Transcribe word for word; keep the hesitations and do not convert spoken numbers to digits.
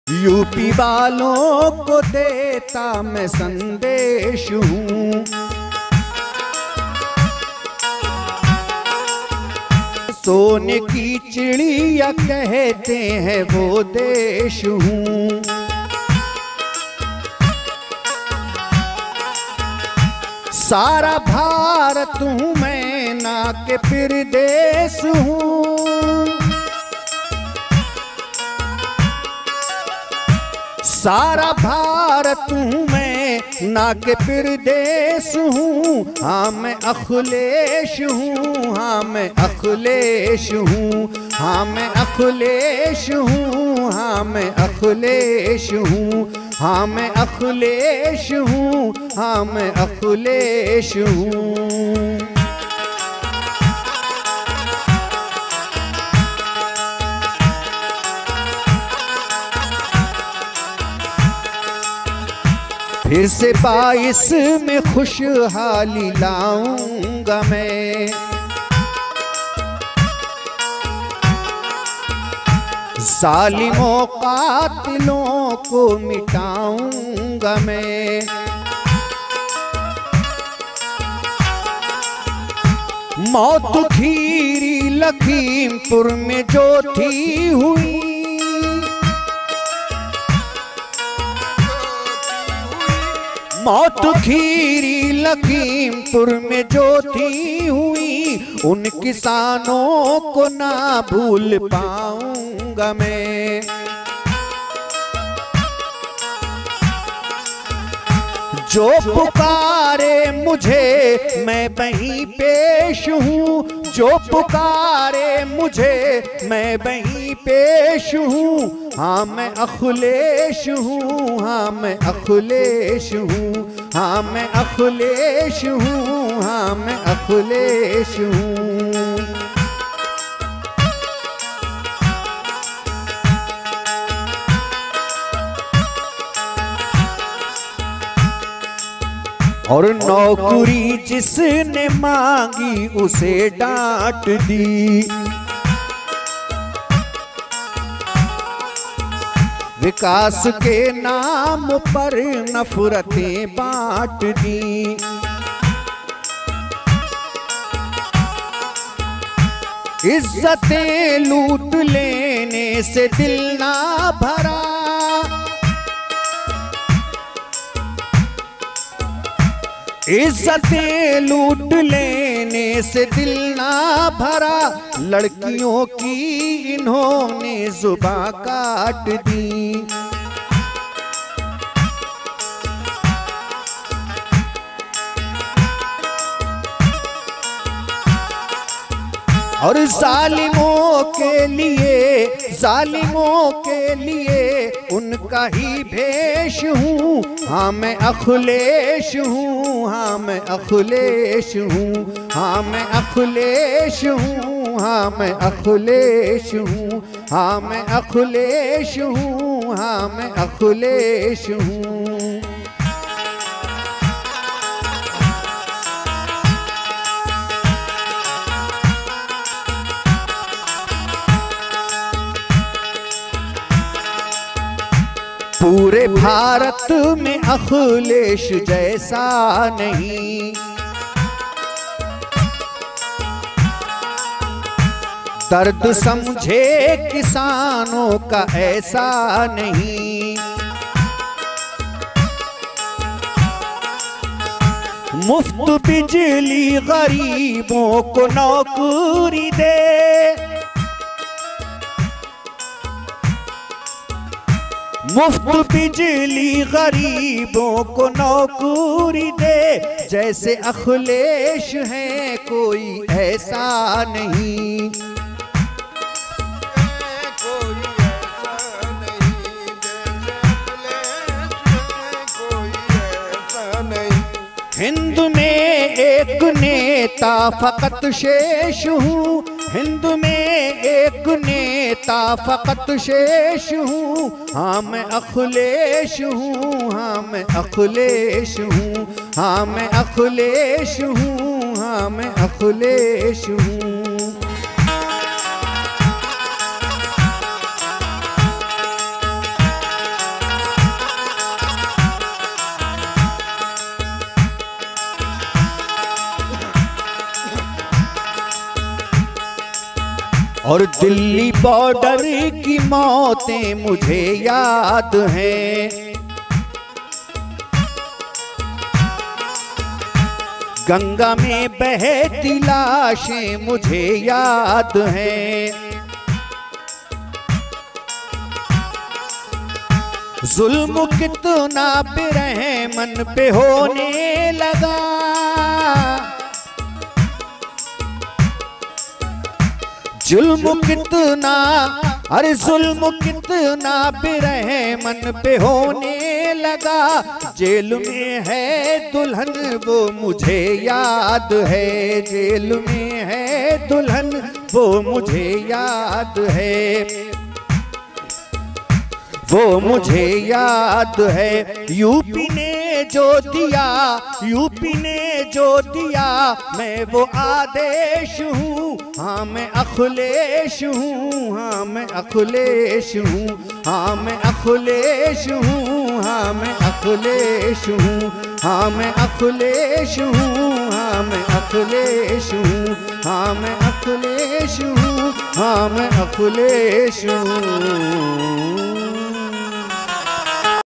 UP वालों को देता मैं संदेश हूँ, सोने की चिड़िया कहते हैं वो देश हूँ। सारा भारत हूँ मैं ना के परदेश हूँ, सारा भारत हूँ मैं ना के परदेश हूँ। हाँ मैं अखिलेश हूँ, हाँ मैं अखिलेश हूँ, हाँ मैं अखिलेश हूँ, हाँ मैं अखिलेश हूँ, हाँ मैं अखिलेश हूँ, हाँ मैं अखिलेश हूँ। फिर से बाईस में खुशहाली लाऊंगा मैं, जालिमों कातिलों को मिटाऊंगा मैं। मौत खीरी लखीमपुर में जो थी हुई, मौत खीरी लखीमपुर में जो थी हुई, उन किसानों को ना भूल पाऊंगा मैं। जो पुकारे मुझे मैं वहीं पेश हूँ, जो पुकारे मुझे मैं वहीं पेश हूँ। हाँ मैं अखिलेश हूँ, हाँ मैं अखिलेश हूँ, हाँ मैं अखिलेश हूँ, हाँ मैं अखिलेश हूँ। और नौकरी जिसने मांगी उसे डांट दी, विकास के नाम पर नफरतें बांट दी। इज्जतें लूट लेने से दिल ना भरा, इज्जतें लूट लेने से दिल ना भरा। लड़कियों की इन्होंने जुबां काट दी, और जालिमों के लिए, जालिमों के लिए उनका ही भेष हूँ। हाँ मैं अखिलेश हूँ, हाँ मैं अखिलेश हूँ, हाँ मैं अखिलेश हूँ, हाँ मैं अखिलेश हूँ, हाँ मैं अखिलेश हूँ, हाँ मैं अखिलेश हूँ। पूरे भारत में अखिलेश जैसा नहीं, दर्द समझे किसानों का ऐसा नहीं। मुफ्त बिजली गरीबों को नौकरी दे, मुफ्त बिजली गरीबों को नौकरी दे। जैसे अखिलेश है कोई ऐसा नहीं, कोई ऐसा नहीं, कोई ऐसा नहीं। हिंद में एक नेता फकत शेष हूँ, हिंद में एक नेता फकत शेष हूँ। हाँ मैं अखिलेश हूँ, हाँ मैं अखिलेश हूँ, हाँ मैं अखिलेश हूँ, हाँ मैं अखिलेश हूँ। और दिल्ली बॉर्डर की मौतें मुझे याद हैं। गंगा में बहती लाशें मुझे याद हैं। जुल्म कितना बेरहमन पे होने लगा, जुल्म कितना, अरे जुल्म कितना बेरहमन पे होने लगा। जेल में है दुल्हन वो मुझे याद है, जेल में है दुल्हन वो मुझे याद है, वो मुझे याद है। यूपी ने जो दिया, यूपी ने जो दिया, मैं वो आदेश हूँ। हाँ मैं अखिलेश हूँ, हाँ मैं अखिलेश हूँ, हाँ मैं अखिलेश हूँ, हाँ मैं अखिलेश हूँ, हाँ मैं अखिलेश हूँ, हाँ मैं अखिलेश हूँ, हाँ मैं अखिलेश हूँ, हाँ मैं अखिलेश हूँ।